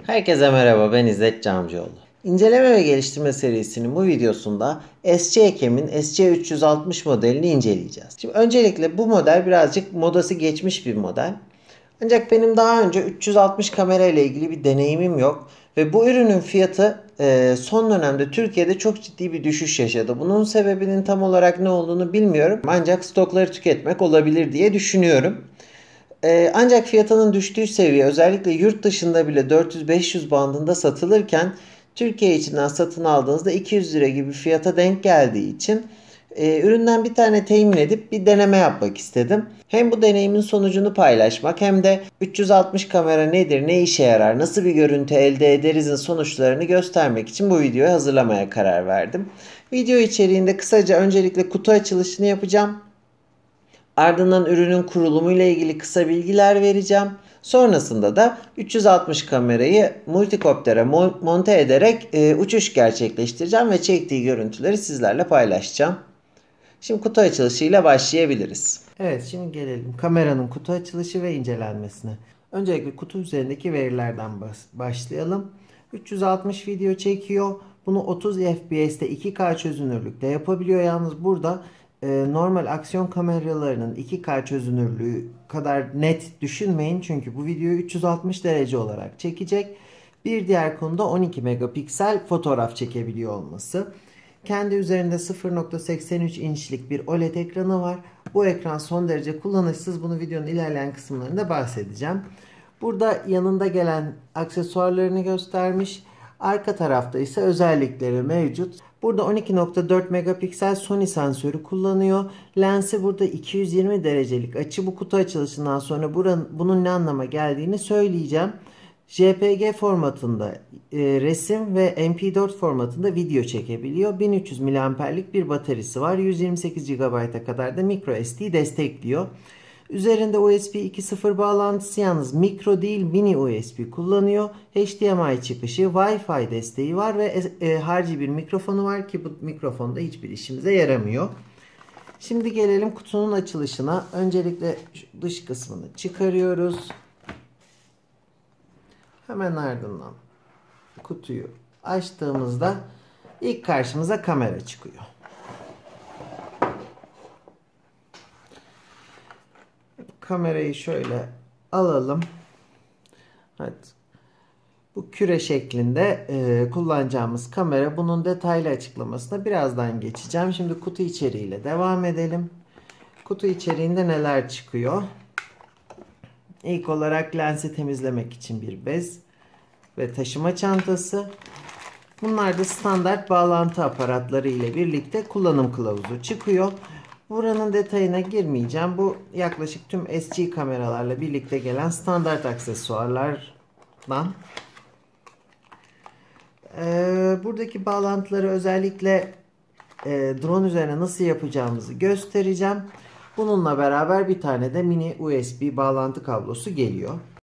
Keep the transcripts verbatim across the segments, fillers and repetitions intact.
Herkese merhaba, ben İzzet Camcıoğlu. İnceleme ve geliştirme serisinin bu videosunda S C Ekem'in S C üç yüz altmış modelini inceleyeceğiz. Şimdi öncelikle bu model birazcık modası geçmiş bir model. Ancak benim daha önce üç yüz altmış kamera ile ilgili bir deneyimim yok. Ve bu ürünün fiyatı e, son dönemde Türkiye'de çok ciddi bir düşüş yaşadı. Bunun sebebinin tam olarak ne olduğunu bilmiyorum. Ancak stokları tüketmek olabilir diye düşünüyorum. Ee, ancak fiyatının düştüğü seviye özellikle yurt dışında bile dört yüz beş yüz bandında satılırken Türkiye içinden satın aldığınızda iki yüz lira gibi fiyata denk geldiği için e, üründen bir tane temin edip bir deneme yapmak istedim. Hem bu deneyimin sonucunu paylaşmak hem de üç yüz altmış kamera nedir, ne işe yarar, nasıl bir görüntü elde ederizin sonuçlarını göstermek için bu videoyu hazırlamaya karar verdim. Video içeriğinde kısaca öncelikle kutu açılışını yapacağım. Ardından ürünün kurulumu ile ilgili kısa bilgiler vereceğim. Sonrasında da üç yüz altmış kamerayı multikoptere monte ederek e, uçuş gerçekleştireceğim ve çektiği görüntüleri sizlerle paylaşacağım. Şimdi kutu açılışıyla başlayabiliriz. Evet, şimdi gelelim kameranın kutu açılışı ve incelenmesine. Öncelikle kutu üzerindeki verilerden başlayalım. üç yüz altmış video çekiyor. Bunu otuz F P S'te iki K çözünürlükte yapabiliyor. Yalnız burada normal aksiyon kameralarının iki K çözünürlüğü kadar net düşünmeyin. Çünkü bu videoyu üç yüz altmış derece olarak çekecek. Bir diğer konuda on iki megapiksel fotoğraf çekebiliyor olması. Kendi üzerinde sıfır nokta seksen üç inçlik bir O L E D ekranı var. Bu ekran son derece kullanışsız. Bunu videonun ilerleyen kısımlarında bahsedeceğim. Burada yanında gelen aksesuarlarını göstermiş. Arka tarafta ise özellikleri mevcut. Burada on iki nokta dört megapiksel Sony sensörü kullanıyor. Lensi burada iki yüz yirmi derecelik açı. Bu kutu açılışından sonra buranın, bunun ne anlama geldiğini söyleyeceğim. J P G formatında e, resim ve M P dört formatında video çekebiliyor. bin üç yüz miliamperlik bir bataryası var. yüz yirmi sekiz gigabayta kadar da micro S D destekliyor. Üzerinde U S B iki nokta sıfır bağlantısı, yalnız mikro değil mini U S B kullanıyor. H D M I çıkışı, Wi-Fi desteği var ve e, harici bir mikrofonu var ki bu mikrofon da hiçbir işimize yaramıyor. Şimdi gelelim kutunun açılışına. Öncelikle dış kısmını çıkarıyoruz. Hemen ardından kutuyu açtığımızda ilk karşımıza kamera çıkıyor. Kamerayı şöyle alalım. Evet. Bu küre şeklinde e, kullanacağımız kamera. Bunun detaylı açıklamasına birazdan geçeceğim. Şimdi kutu içeriğiyle devam edelim. Kutu içeriğinde neler çıkıyor? İlk olarak lensi temizlemek için bir bez ve taşıma çantası. Bunlar da standart bağlantı aparatları ile birlikte kullanım kılavuzu çıkıyor. Buranın detayına girmeyeceğim. Bu yaklaşık tüm S G kameralarla birlikte gelen standart aksesuarlardan. Ee, buradaki bağlantıları özellikle e, drone üzerine nasıl yapacağımızı göstereceğim. Bununla beraber bir tane de mini U S B bağlantı kablosu geliyor.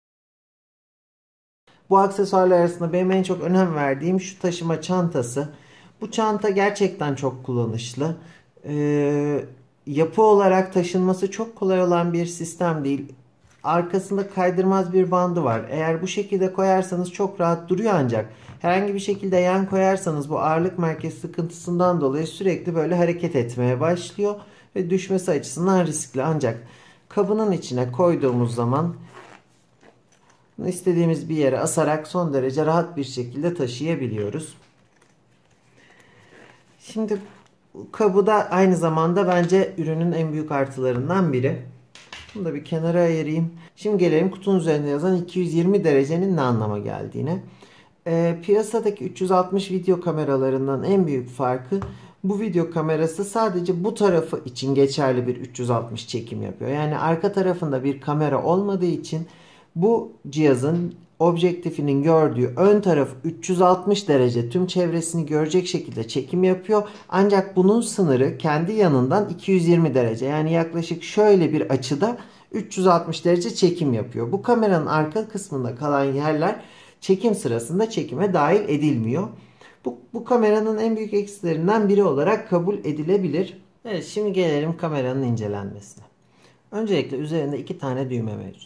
Bu aksesuarlar arasında benim en çok önem verdiğim şu taşıma çantası. Bu çanta gerçekten çok kullanışlı. Ee, yapı olarak taşınması çok kolay olan bir sistem değil. Arkasında kaydırmaz bir bandı var. Eğer bu şekilde koyarsanız çok rahat duruyor, ancak herhangi bir şekilde yan koyarsanız bu ağırlık merkezi sıkıntısından dolayı sürekli böyle hareket etmeye başlıyor ve düşmesi açısından riskli. Ancak kabının içine koyduğumuz zaman istediğimiz bir yere asarak son derece rahat bir şekilde taşıyabiliyoruz. Şimdi kabı da aynı zamanda bence ürünün en büyük artılarından biri. Bunu da bir kenara ayırayım. Şimdi gelelim kutunun üzerinde yazan iki yüz yirmi derecenin ne anlama geldiğine. Ee, piyasadaki üç yüz altmış video kameralarından en büyük farkı, bu video kamerası sadece bu tarafı için geçerli bir üç yüz altmış çekim yapıyor. Yani arka tarafında bir kamera olmadığı için bu cihazın objektifinin gördüğü ön tarafı üç yüz altmış derece tüm çevresini görecek şekilde çekim yapıyor. Ancak bunun sınırı kendi yanından iki yüz yirmi derece. Yani yaklaşık şöyle bir açıda üç yüz altmış derece çekim yapıyor. Bu kameranın arka kısmında kalan yerler çekim sırasında çekime dahil edilmiyor. Bu, bu kameranın en büyük eksilerinden biri olarak kabul edilebilir. Evet, şimdi gelelim kameranın incelenmesine. Öncelikle üzerinde iki tane düğme mevcut.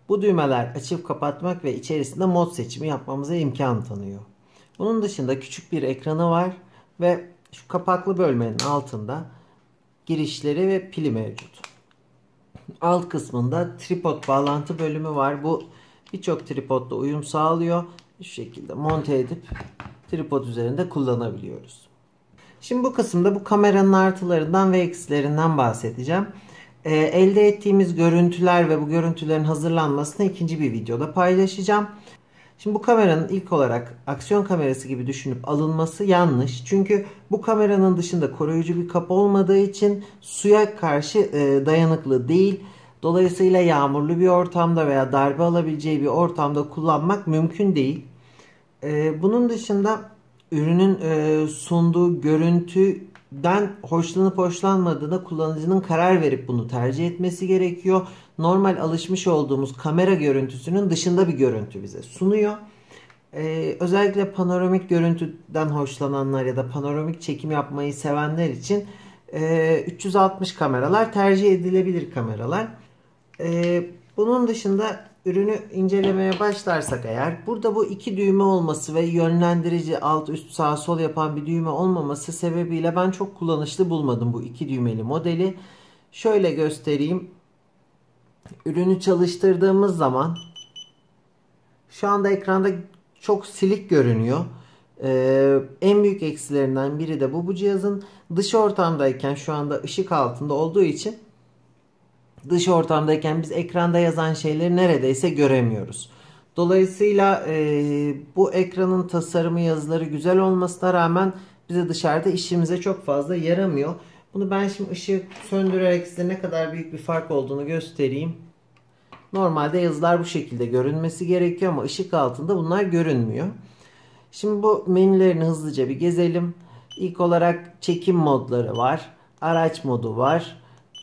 Bu düğmeler açıp kapatmak ve içerisinde mod seçimi yapmamıza imkan tanıyor. Bunun dışında küçük bir ekranı var ve şu kapaklı bölmenin altında girişleri ve pili mevcut. Alt kısmında tripod bağlantı bölümü var. Bu birçok tripodla uyum sağlıyor. Şu şekilde monte edip tripod üzerinde kullanabiliyoruz. Şimdi bu kısımda bu kameranın artılarından ve eksilerinden bahsedeceğim. Ee, elde ettiğimiz görüntüler ve bu görüntülerin hazırlanmasını ikinci bir videoda paylaşacağım. Şimdi bu kameranın ilk olarak aksiyon kamerası gibi düşünüp alınması yanlış. Çünkü bu kameranın dışında koruyucu bir kap olmadığı için suya karşı e, dayanıklı değil. Dolayısıyla yağmurlu bir ortamda veya darbe alabileceği bir ortamda kullanmak mümkün değil. E, bunun dışında ürünün e, sunduğu görüntüden hoşlanıp hoşlanmadığına kullanıcının karar verip bunu tercih etmesi gerekiyor. Normal alışmış olduğumuz kamera görüntüsünün dışında bir görüntü bize sunuyor. Ee, özellikle panoramik görüntüden hoşlananlar ya da panoramik çekim yapmayı sevenler için e, üç yüz altmış kameralar tercih edilebilir kameralar. E, bunun dışında ürünü incelemeye başlarsak eğer, burada bu iki düğme olması ve yönlendirici alt üst sağ sol yapan bir düğme olmaması sebebiyle ben çok kullanışlı bulmadım bu iki düğmeli modeli. Şöyle göstereyim. Ürünü çalıştırdığımız zaman şu anda ekranda çok silik görünüyor. Ee, en büyük eksilerinden biri de bu bu cihazın dış ortamdayken, şu anda ışık altında olduğu için dış ortamdayken biz ekranda yazan şeyleri neredeyse göremiyoruz. Dolayısıyla e, bu ekranın tasarımı, yazıları güzel olmasına rağmen bize dışarıda işimize çok fazla yaramıyor. Bunu ben şimdi ışığı söndürerek size ne kadar büyük bir fark olduğunu göstereyim. Normalde yazılar bu şekilde görünmesi gerekiyor ama ışık altında bunlar görünmüyor. Şimdi bu menülerini hızlıca bir gezelim. İlk olarak çekim modları var. Araç modu var.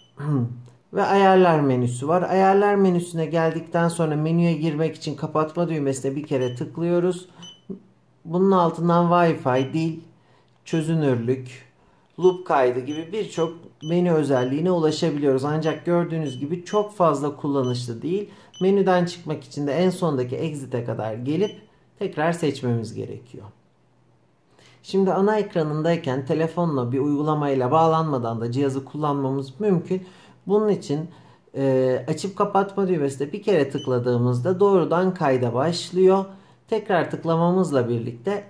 Ve ayarlar menüsü var. Ayarlar menüsüne geldikten sonra menüye girmek için kapatma düğmesine bir kere tıklıyoruz. Bunun altından Wi-Fi, dil, çözünürlük, loop kaydı gibi birçok menü özelliğine ulaşabiliyoruz. Ancak gördüğünüz gibi çok fazla kullanışlı değil. Menüden çıkmak için de en sondaki exit'e kadar gelip tekrar seçmemiz gerekiyor. Şimdi ana ekranındayken telefonla bir uygulamayla bağlanmadan da cihazı kullanmamız mümkün. Bunun için e, açıp kapatma düğmesine bir kere tıkladığımızda doğrudan kayda başlıyor. Tekrar tıklamamızla birlikte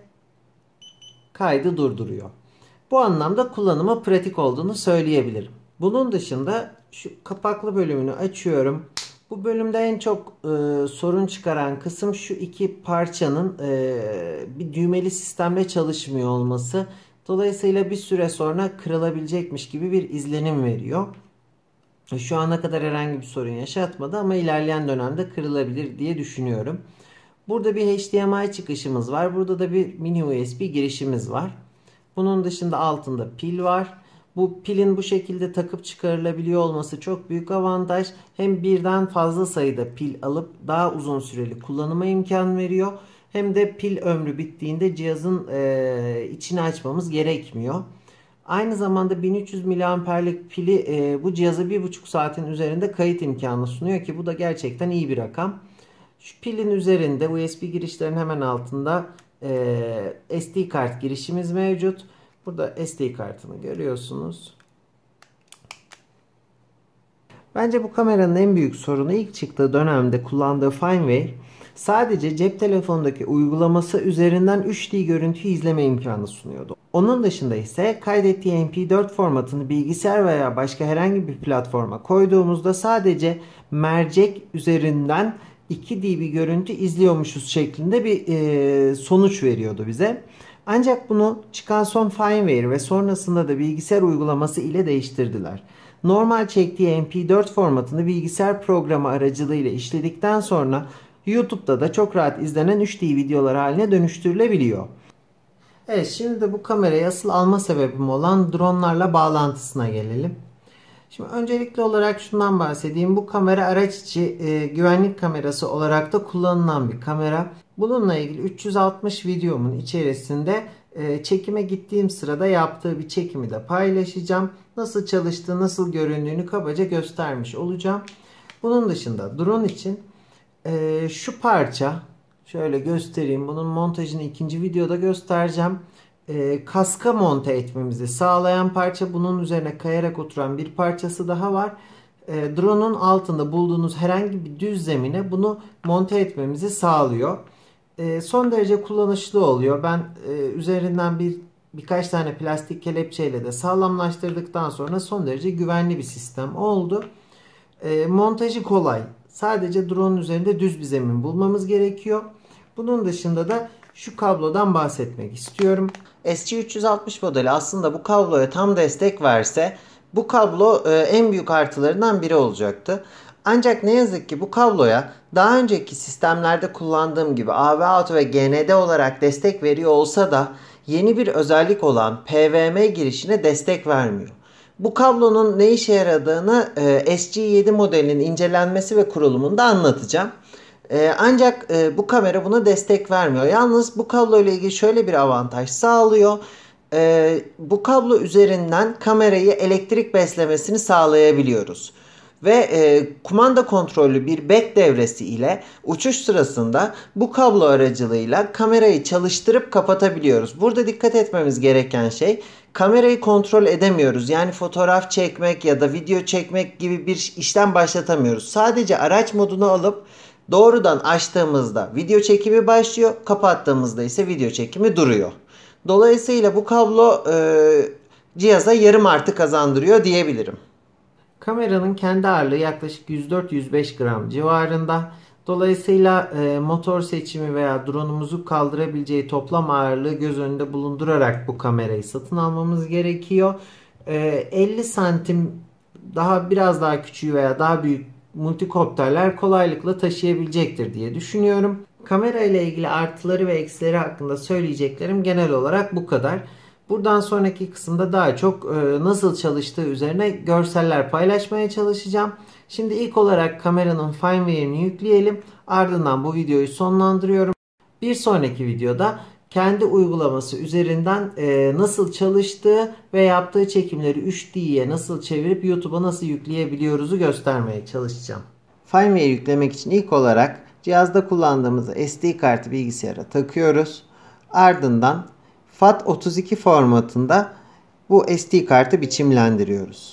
kaydı durduruyor. Bu anlamda kullanıma pratik olduğunu söyleyebilirim. Bunun dışında şu kapaklı bölümünü açıyorum. Bu bölümde en çok e, sorun çıkaran kısım şu iki parçanın e, bir düğmeli sistemle çalışmıyor olması. Dolayısıyla bir süre sonra kırılabilecekmiş gibi bir izlenim veriyor. Şu ana kadar herhangi bir sorun yaşatmadı ama ilerleyen dönemde kırılabilir diye düşünüyorum. Burada bir H D M I çıkışımız var. Burada da bir mini U S B girişimiz var. Bunun dışında altında pil var. Bu pilin bu şekilde takıp çıkarılabiliyor olması çok büyük avantaj. Hem birden fazla sayıda pil alıp daha uzun süreli kullanıma imkan veriyor. Hem de pil ömrü bittiğinde cihazın e, içini açmamız gerekmiyor. Aynı zamanda bin üç yüz miliamperlik pili e, bu cihaza bir buçuk saatin üzerinde kayıt imkanı sunuyor ki bu da gerçekten iyi bir rakam. Şu pilin üzerinde U S B girişlerin hemen altında e, S D kart girişimiz mevcut. Burada S D kartını görüyorsunuz. Bence bu kameranın en büyük sorunu ilk çıktığı dönemde kullandığı firmware sadece cep telefonundaki uygulaması üzerinden üç D görüntü izleme imkanı sunuyordu. Onun dışında ise kaydettiği M P dört formatını bilgisayar veya başka herhangi bir platforma koyduğumuzda sadece mercek üzerinden iki D bir görüntü izliyormuşuz şeklinde bir e, sonuç veriyordu bize. Ancak bunu çıkan son firmware ve sonrasında da bilgisayar uygulaması ile değiştirdiler. Normal çektiği M P dört formatını bilgisayar programı aracılığıyla işledikten sonra YouTube'da da çok rahat izlenen üç D videolar haline dönüştürülebiliyor. Evet, şimdi de bu kamerayı asıl alma sebebim olan dronlarla bağlantısına gelelim. Şimdi öncelikli olarak şundan bahsedeyim. Bu kamera araç içi e, güvenlik kamerası olarak da kullanılan bir kamera. Bununla ilgili üç yüz altmış videomun içerisinde e, çekime gittiğim sırada yaptığı bir çekimi de paylaşacağım. Nasıl çalıştığı, nasıl göründüğünü kabaca göstermiş olacağım. Bunun dışında drone için Ee, şu parça şöyle göstereyim. Bunun montajını ikinci videoda göstereceğim. Ee, kaska monte etmemizi sağlayan parça. Bunun üzerine kayarak oturan bir parçası daha var. Ee, drone'un altında bulduğunuz herhangi bir düz zemine bunu monte etmemizi sağlıyor. Ee, son derece kullanışlı oluyor. Ben e, üzerinden bir birkaç tane plastik kelepçeyle de sağlamlaştırdıktan sonra son derece güvenli bir sistem oldu. E, montajı kolay. Sadece drone'un üzerinde düz bir zemin bulmamız gerekiyor. Bunun dışında da şu kablodan bahsetmek istiyorum. S C üç yüz altmış modeli aslında bu kabloya tam destek verse bu kablo e, en büyük artılarından biri olacaktı. Ancak ne yazık ki bu kabloya daha önceki sistemlerde kullandığım gibi A V out ve G N D olarak destek veriyor olsa da yeni bir özellik olan P W M girişine destek vermiyor. Bu kablonun ne işe yaradığını e, S G yedi modelinin incelenmesi ve kurulumunda anlatacağım. E, ancak e, bu kamera buna destek vermiyor. Yalnız bu kablo ile ilgili şöyle bir avantaj sağlıyor. E, bu kablo üzerinden kamerayı elektrik beslemesini sağlayabiliyoruz. Ve e, kumanda kontrollü bir back devresi ile uçuş sırasında bu kablo aracılığıyla kamerayı çalıştırıp kapatabiliyoruz. Burada dikkat etmemiz gereken şey, kamerayı kontrol edemiyoruz. Yani fotoğraf çekmek ya da video çekmek gibi bir işlem başlatamıyoruz. Sadece araç modunu alıp doğrudan açtığımızda video çekimi başlıyor, kapattığımızda ise video çekimi duruyor. Dolayısıyla bu kablo e, cihaza yarım artı kazandırıyor diyebilirim. Kameranın kendi ağırlığı yaklaşık yüz dört yüz beş gram civarında. Dolayısıyla e, motor seçimi veya drone'umuzu kaldırabileceği toplam ağırlığı göz önünde bulundurarak bu kamerayı satın almamız gerekiyor. E, elli santim daha biraz daha küçüğü veya daha büyük multikopterler kolaylıkla taşıyabilecektir diye düşünüyorum. Kamera ile ilgili artıları ve eksileri hakkında söyleyeceklerim genel olarak bu kadar. Buradan sonraki kısımda daha çok e, nasıl çalıştığı üzerine görseller paylaşmaya çalışacağım. Şimdi ilk olarak kameranın firmware'ini yükleyelim. Ardından bu videoyu sonlandırıyorum. Bir sonraki videoda kendi uygulaması üzerinden e, nasıl çalıştığı ve yaptığı çekimleri üç D'ye nasıl çevirip YouTube'a nasıl yükleyebiliyoruzu göstermeye çalışacağım. Firmware yüklemek için ilk olarak cihazda kullandığımız S D kartı bilgisayara takıyoruz. Ardından FAT otuz iki formatında bu S D kartı biçimlendiriyoruz.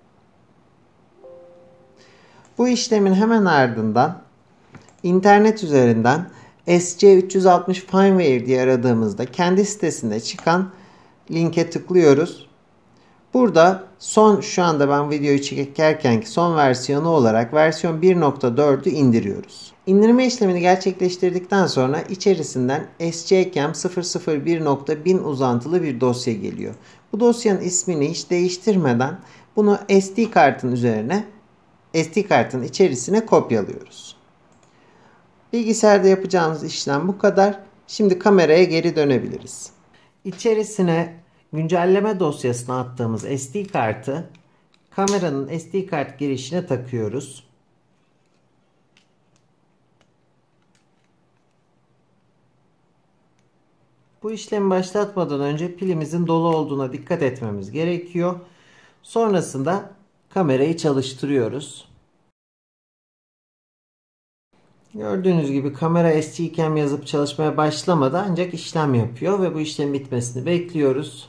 Bu işlemin hemen ardından internet üzerinden S C üç yüz altmış firmware diye aradığımızda kendi sitesinde çıkan linke tıklıyoruz. Burada son, şu anda ben videoyu çekerkenki son versiyonu olarak versiyon bir nokta dördü indiriyoruz. İndirme işlemini gerçekleştirdikten sonra içerisinden S C Cam sıfır sıfır bir nokta bin uzantılı bir dosya geliyor. Bu dosyanın ismini hiç değiştirmeden bunu S D kartın üzerine, S D kartın içerisine kopyalıyoruz. Bilgisayarda yapacağımız işlem bu kadar. Şimdi kameraya geri dönebiliriz. İçerisine güncelleme dosyasına attığımız S D kartı kameranın S D kart girişine takıyoruz. Bu işlemi başlatmadan önce pilimizin dolu olduğuna dikkat etmemiz gerekiyor. Sonrasında kamerayı çalıştırıyoruz. Gördüğünüz gibi kamera S C Cam yazıp çalışmaya başlamadı ancak işlem yapıyor ve bu işlemin bitmesini bekliyoruz.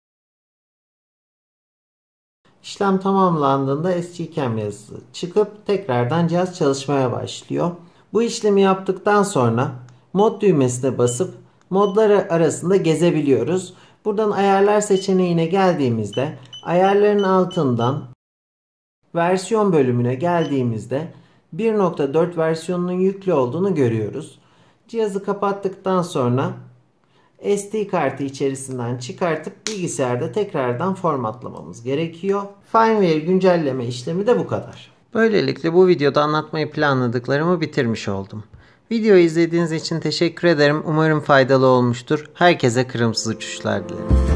İşlem tamamlandığında S C Cam yazısı çıkıp tekrardan cihaz çalışmaya başlıyor. Bu işlemi yaptıktan sonra mod düğmesine basıp modlar arasında gezebiliyoruz. Buradan ayarlar seçeneğine geldiğimizde ayarların altından versiyon bölümüne geldiğimizde bir nokta dört versiyonunun yüklü olduğunu görüyoruz. Cihazı kapattıktan sonra S D kartı içerisinden çıkartıp bilgisayarda tekrardan formatlamamız gerekiyor. Firmware güncelleme işlemi de bu kadar. Böylelikle bu videoda anlatmayı planladıklarımı bitirmiş oldum. Videoyu izlediğiniz için teşekkür ederim. Umarım faydalı olmuştur. Herkese kırımsız uçuşlar dilerim.